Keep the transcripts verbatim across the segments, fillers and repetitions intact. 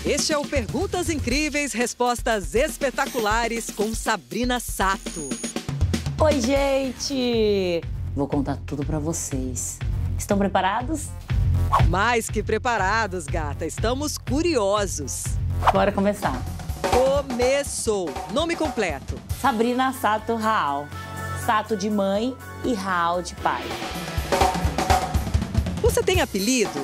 Este é o Perguntas Incríveis, Respostas Espetaculares com Sabrina Sato. Oi, gente! Vou contar tudo pra vocês. Estão preparados? Mais que preparados, gata. Estamos curiosos. Bora começar. Começou. Nome completo. Sabrina Sato Raal. Sato de mãe e Raal de pai. Você tem apelido?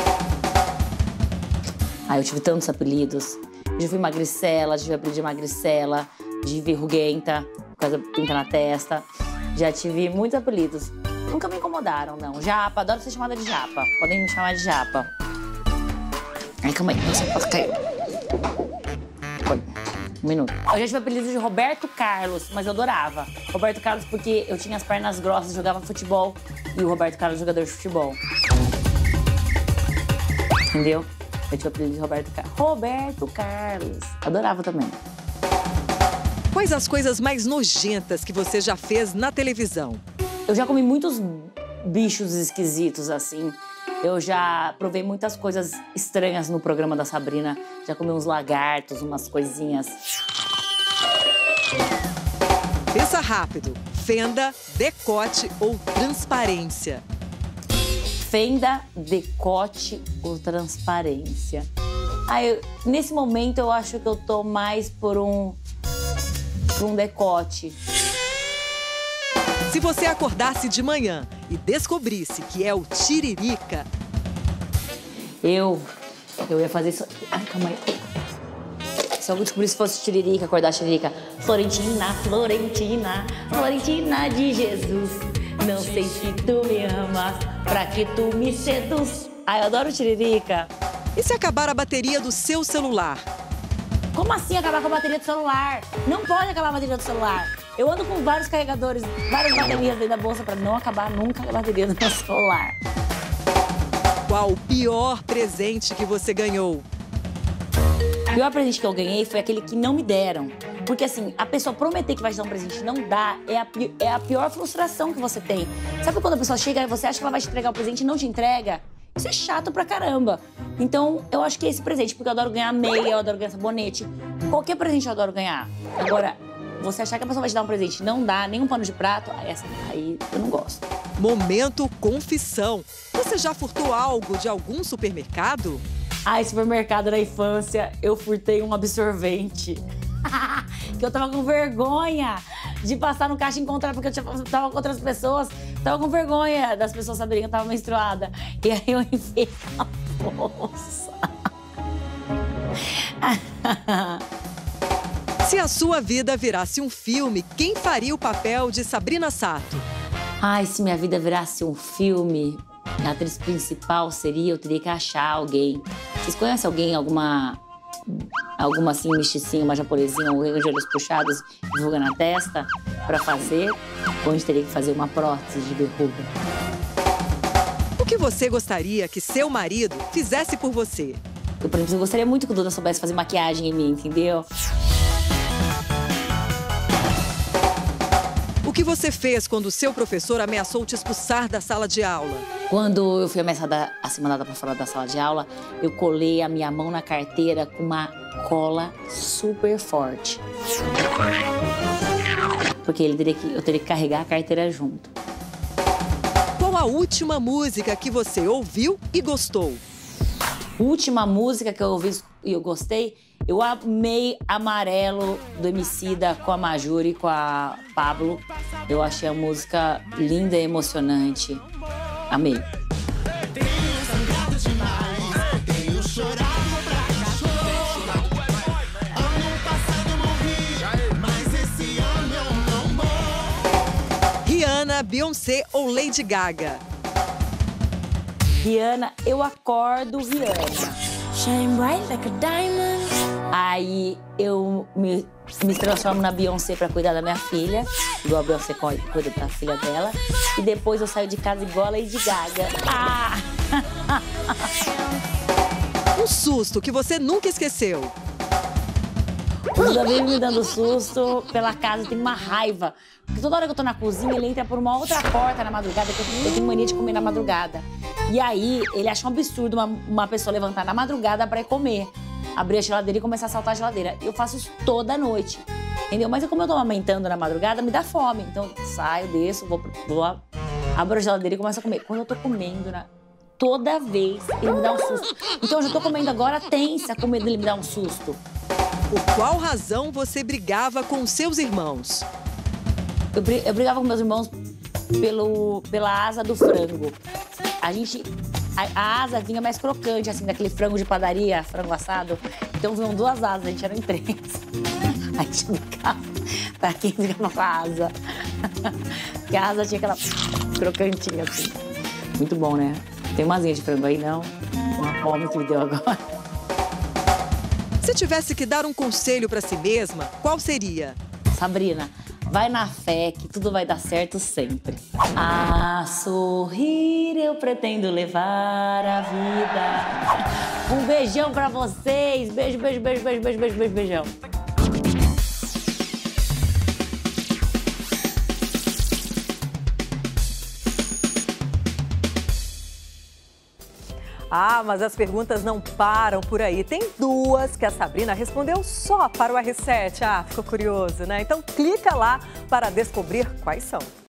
Ah, eu tive tantos apelidos. Já fui magricela, já tive apelido de magricela, de verruguenta, por causa da pinta na testa. Já tive muitos apelidos. Nunca me incomodaram, não. Japa, adoro ser chamada de Japa. Podem me chamar de Japa. Ai, calma aí, você pode cair. Um minuto. Eu já tive apelido de Roberto Carlos, mas eu adorava. Roberto Carlos porque eu tinha as pernas grossas, jogava futebol. E o Roberto Carlos, jogador de futebol. Entendeu? Eu tive o apelido de Roberto Carlos. Roberto Carlos. Adorava também. Quais as coisas mais nojentas que você já fez na televisão? Eu já comi muitos bichos esquisitos, assim. Eu já provei muitas coisas estranhas no programa da Sabrina. Já comi uns lagartos, umas coisinhas. Pensa rápido. Fenda, decote ou transparência? Fenda, decote ou transparência? Ah, eu, nesse momento, eu acho que eu tô mais por um, por um decote. Se você acordasse de manhã e descobrisse que é o Tiririca... Eu, eu ia fazer isso... Ai, calma aí. Se eu descobrisse se fosse Tiririca, acordar Tiririca. Florentina, Florentina, Florentina de Jesus. Não sei se tu me amas, pra que tu me seduz. Ai, eu adoro Tiririca. E se acabar a bateria do seu celular? Como assim acabar com a bateria do celular? Não pode acabar a bateria do celular. Eu ando com vários carregadores, várias baterias dentro da bolsa pra não acabar nunca a bateria do meu celular. Qual o pior presente que você ganhou? O pior presente que eu ganhei foi aquele que não me deram. Porque assim, a pessoa prometer que vai te dar um presente e não dá é a, é a pior frustração que você tem. Sabe quando a pessoa chega e você acha que ela vai te entregar o presente e não te entrega? Isso é chato pra caramba. Então, eu acho que é esse presente, porque eu adoro ganhar meia, eu adoro ganhar sabonete. Qualquer presente eu adoro ganhar. Agora, você achar que a pessoa vai te dar um presente e não dá nem um pano de prato, aí, assim, aí eu não gosto. Momento confissão. Você já furtou algo de algum supermercado? Ai, supermercado na infância, eu furtei um absorvente. Que eu tava com vergonha de passar no caixa e encontrar, porque eu tinha, tava com outras pessoas. Tava com vergonha das pessoas saberem que eu tava menstruada. E aí eu enfiei na bolsa. Se a sua vida virasse um filme, quem faria o papel de Sabrina Sato? Ai, se minha vida virasse um filme, a atriz principal seria, eu teria que achar alguém. Vocês conhecem alguém, alguma... Alguma assim, misticinha, uma japonesinha, alguém de olhos puxados, verruga na testa, pra fazer? Ou a gente teria que fazer uma prótese de verruga? O que você gostaria que seu marido fizesse por você? Eu, por exemplo, eu gostaria muito que o Duda soubesse fazer maquiagem em mim, entendeu? O que você fez quando o seu professor ameaçou te expulsar da sala de aula? Quando eu fui ameaçada a ser mandada pra fora da sala de aula, eu colei a minha mão na carteira com uma cola super forte. Porque ele teria que, eu teria que carregar a carteira junto. Qual a última música que você ouviu e gostou? Última música que eu ouvi e eu gostei, eu amei Amarelo do Emicida com a Majuri e com a Pablo. Eu achei a música linda e emocionante. Amei. Rihanna, Beyoncé ou Lady Gaga? Rihanna, eu acordo Rihanna. Shine bright like a diamond. Aí eu me, me transformo na Beyoncé pra cuidar da minha filha, igual a Beyoncé cuida da filha dela. E depois eu saio de casa igual a Lady Gaga. Ah! Um susto que você nunca esqueceu? O Duda vive me dando susto pela casa, eu tenho uma raiva. Porque toda hora que eu tô na cozinha, ele entra por uma outra porta na madrugada, que eu tenho mania de comer na madrugada. E aí, ele acha um absurdo uma, uma pessoa levantar na madrugada pra ir comer. abrir a geladeira e começar a saltar a geladeira. Eu faço isso toda noite, entendeu? Mas como eu tô amamentando na madrugada, me dá fome. Então, saio, desço, vou, vou abro a geladeira e começo a comer. Quando eu tô comendo, né, toda vez ele me dá um susto. Então, eu já tô comendo agora tensa, com medo dele me dar um susto. Por qual razão você brigava com seus irmãos? Eu, eu brigava com meus irmãos pelo, pela asa do frango. A gente... A, a asa vinha mais crocante, assim, daquele frango de padaria, frango assado. Então, vinham duas asas, a gente era em três. A gente brigava pra quem ficava com a asa. Porque a asa tinha aquela crocantinha, assim. Muito bom, né? Tem uma asinha de frango aí, não? Uma fome que me deu agora. Se tivesse que dar um conselho pra si mesma, qual seria? Sabrina, vai na fé que tudo vai dar certo sempre. A sorrir eu pretendo levar a vida. Um beijão pra vocês. Beijo, beijo, beijo, beijo, beijo, beijo, beijo, beijão. Ah, mas as perguntas não param por aí. Tem duas que a Sabrina respondeu só para o R sete. Ah, ficou curioso, né? Então clica lá para descobrir quais são.